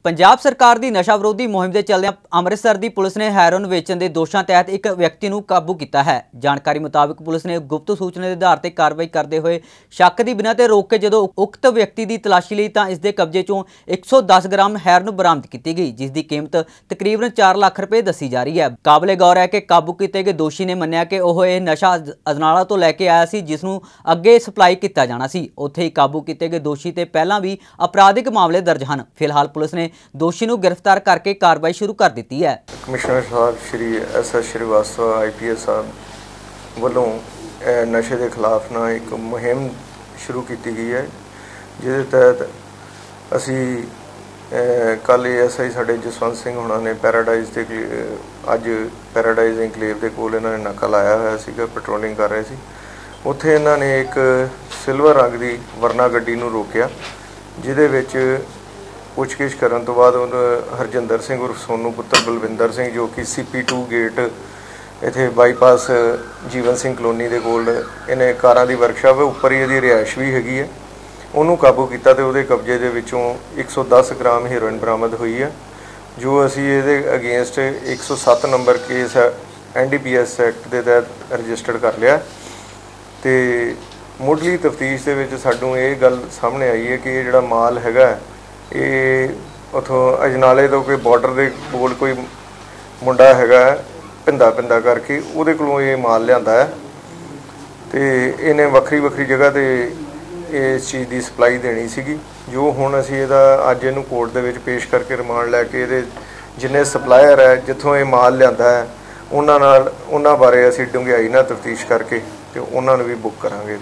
पंजाब सरकार की नशा विरोधी मुहिम के चलदे अमृतसर की पुलिस ने हैरोइन वेचण के दोषों तहत एक व्यक्ति को काबू किया है। जानकारी मुताबिक पुलिस ने गुप्त सूचना के आधार पर कार्रवाई करते हुए शक की बिना रोक के जो उक्त व्यक्ति की तलाशी ली तो इसके कब्जे चों 110 ग्राम हैरोइन बरामद की गई, जिसकी कीमत तकरीबन 4 लाख रुपए दसी जा रही है। काबिले गौर है कि काबू किए गए दोषी ने मन्निया कि वह यह नशा अजनाला तो लैके आया सी, जिसनों अगे सप्लाई किया जाना सी। उत्थे ही काबू किए गए दोषी ते पहलां भी अपराधिक मामले दर्ज हैं। फिलहाल पुलिस ने दोषी को गिरफ्तार करके कार्रवाई शुरू कर दी है। कमिश्नर साहब श्री SS श्रीवास्तव IPS साहब वालों नशे के खिलाफ ना एक मुहिम शुरू की गई है, जिसके तहत असी कल ASI साडे जसवंत सिंह होना ने पैराडाइज के अज पैराडाइज एनकलेव के कोल इन्होंने नाका लाया हुआ सीगा, पेट्रोलिंग कर रहे सी। उत्थे इन्होंने एक सिल्वर रंग की वरना गड्डी नूं रोकिया, जिहदे विच पुछगिछ करन तो बाद हरजिंदर सिंह उर्फ सोनू पुत्र बलविंदर सिंह जो कि CP2 गेट इत्थे बाईपास जीवन सिंह कलोनी के कोल इन्हें कारां दी वर्कशॉप है, उपर ही इहदी रिहाइश भी हैगी है। उन्होंने काबू किया तो उहदे कब्जे दे विचों 110 ग्राम हेरोइन बरामद हुई है, जो असी इहदे against 107 number case NDPS act के तहत रजिस्टर्ड कर लिया। तो मुढ़ली तफ्तीश के विच सानूं ये गल सामने आई है कि जिहड़ा माल हैगा ये उतों अजनाले तो कोई बॉर्डर के कोल कोई मुंडा हैगा भिंदा करके उहदे कोलों ये माल लिआंदा है। तो इन्हें वक्री वक्री जगह पर इस चीज़ की सप्लाई देनी सीगी, जो हुण असीं इहदा अज इहनूं कोर्ट दे विच पेश करके रिमांड लैके इहदे जिन्ने सप्लायर है जिथों ये माल लिआंदा है उन्हां बारे असीं डूंघाई नाल तफ्तीश करके तो उन्होंने भी बुक करांगे।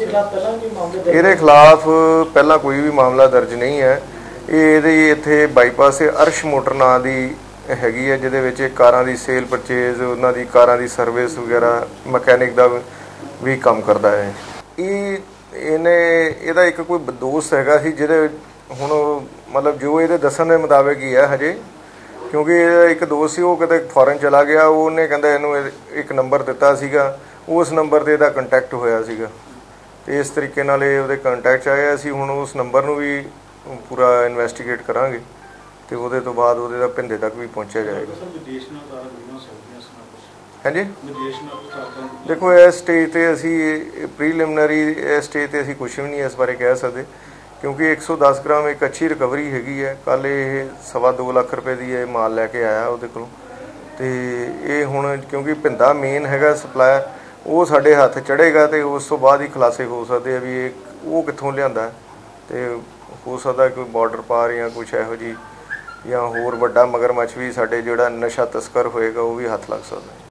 इहदे खिलाफ पहला कोई भी मामला दर्ज नहीं है। ये इत्थे बाईपास से अर्श मोटर नां दी हैगी है, जिहदे विच कारां दी सेल परचेज उन्हां दी कारां दी सर्विस वगैरह मैकेनिक दा भी काम करदा है। इहदा एक कोई दोस्त हैगा सी जिहदे हुण मतलब जो इहदे दस्सण दे मुताबिक ही है हजे, क्योंकि एक दोस्त सी वो किते फॉरन चला गया, उन्हें कहंदा इहनूं एक नंबर दिता सीगा, उस नंबर ते इहदा कंटैक्ट होया सीगा। ते इस तरीके नाल उहदे कंटैक्ट आए, असीं हुण उस नंबर नूं भी पूरा इन्वेस्टिगेट करांगे ते उहदे तो बाद उहदे दा भिंदे तक भी पहुंचा जाएगा। हाँ जी, देखो इस स्टेज ते असीं प्रीलिमिनरी इस स्टेज ते असीं कुछ भी नहीं इस बारे कह सकते, क्योंकि 110 ग्राम एक अच्छी रिकवरी हैगी है। कल ये 2.25 लाख रुपए की ये माल लैके आया उहदे कोलों। तो ये हुण क्योंकि भिंदा मेन हैगा सप्लायर, वो साडे हत्थ चढ़ेगा तो उस तो बाद ही खुलासे हो सकते हैं भी वो कित्थों लिआंदा है। तो हो सकता कोई बॉर्डर पार या कुछ इहो जी या होर वड्डा मगरमच्छ भी साडे जिहड़ा नशा तस्कर होएगा वो भी हत्थ लग सकता है।